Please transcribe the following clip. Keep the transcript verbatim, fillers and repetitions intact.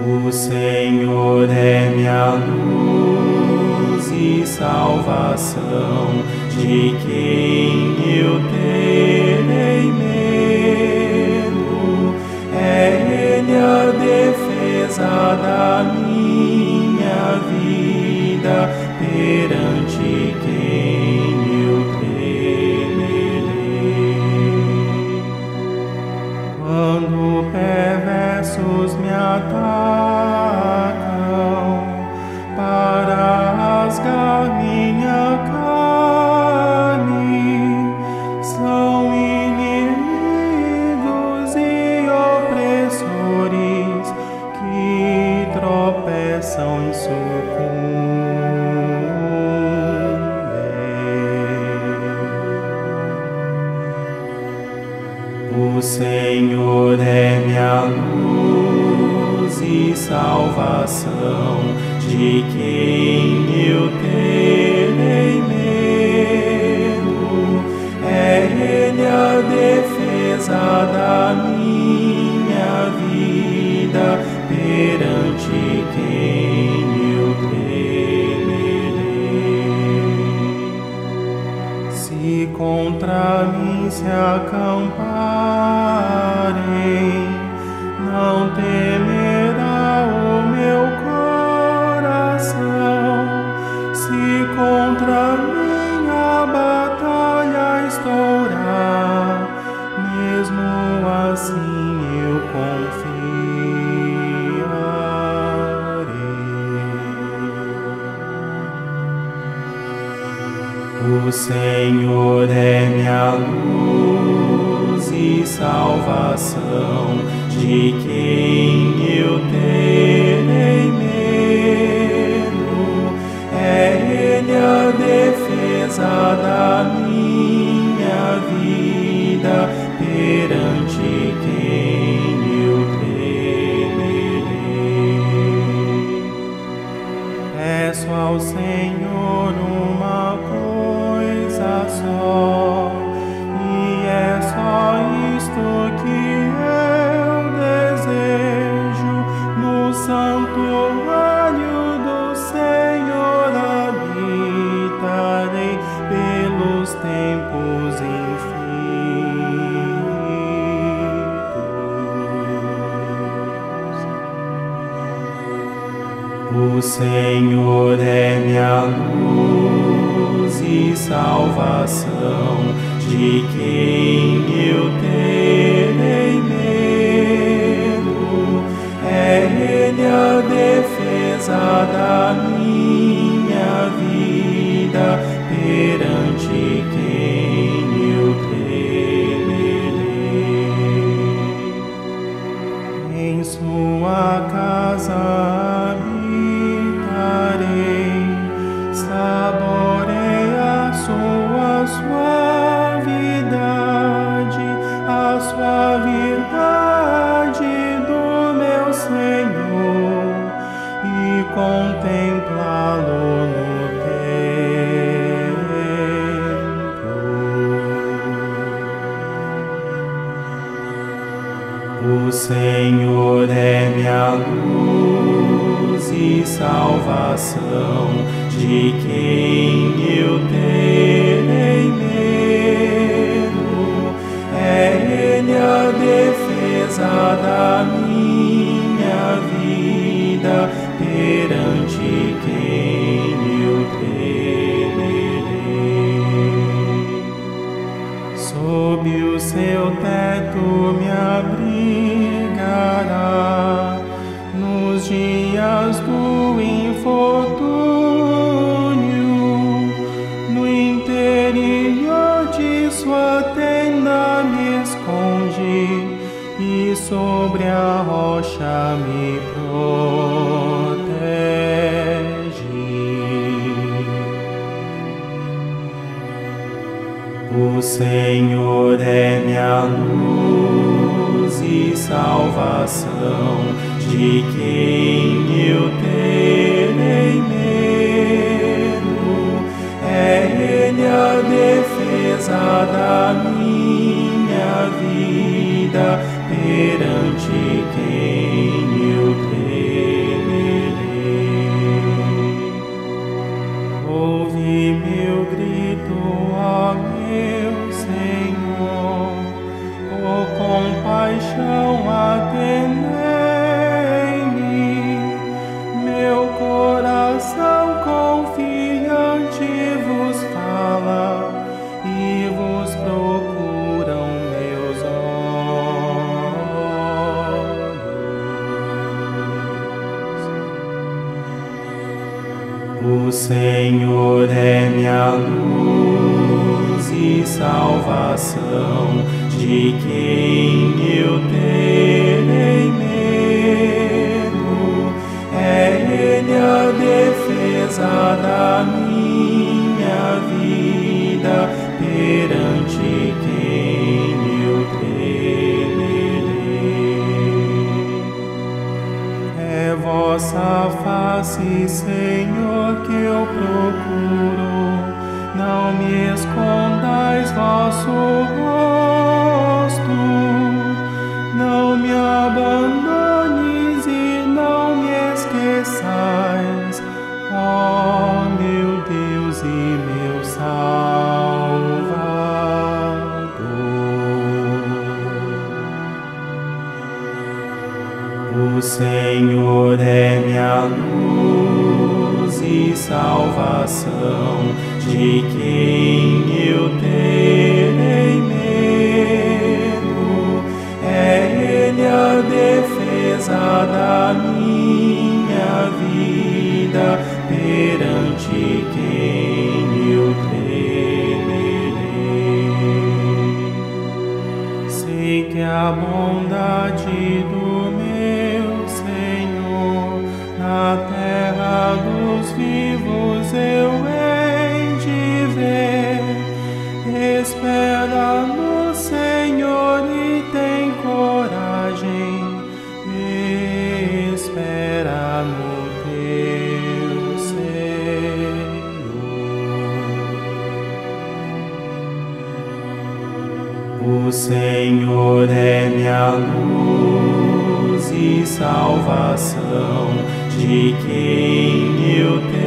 O Senhor é minha luz e salvação, de quem eu terei medo? É Ele a defesa da minha vida, perante quem eu temerei. Quando perversos me atacam para rasgar minha carne, são inimigos e opressores que tropeçam e sucumbem. O Senhor é minha luz e salvação, de quem eu terei medo? É Ele a defesa da minha vida, perante quem eu temerei. Se contra mim se acamparem, não temerá o meu coração. Se contra mim a batalha estourar, mesmo assim eu confiarei. O Senhor é minha luz e salvação, de quem eu terei medo? É Ele a defesa da minha vida, perante quem eu temerei. Peço ao Senhor uma coisa só, e é só isto que eu desejo: no santuário do Senhor habitarei pelos tempos infinitos. O Senhor é minha luz e salvação, de quem eu terei medo? É Ele a defesa da minha vida, perante quem eu temerei. Em sua casa habitarei, saborei a sua suavidade, a suavidade do meu Senhor, e contemplá-lo no templo. O Senhor é minha luz e salvação, de quem eu terei medo? É Ele a defesa da minha vida, perante quem eu temerei. Sob o seu teto me abrigará nos dias do infortúnio, no interior de sua tenda me esconde, e sobre a rocha me protege. O Senhor é minha luz e salvação, de quem eu terei medo? É Ele a defesa da minha vida, perante quem eu creio. Ouve meu grito, ó meu Senhor, por compaixão atendei-me. Meu coração confiante vos fala e vos procuram meus olhos. O Senhor é minha luz e salvação, de quem eu terei medo? É Ele a defesa da minha vida, perante quem eu temerei. É vossa face, Senhor, que eu procuro, não me escondais vosso rosto, não me abandones e não me esqueçais, ó meu Deus e meu Salvador. O Senhor é minha luz e salvação, de quem eu terei medo? É Ele a defesa da minha vida, perante quem eu temerei. Sei que a bondade do meu Senhor na terra dos vivos eu hei de ver. Espera no Senhor e tem coragem, espera no teu Senhor. O Senhor é minha luz e salvação, de quem eu tenho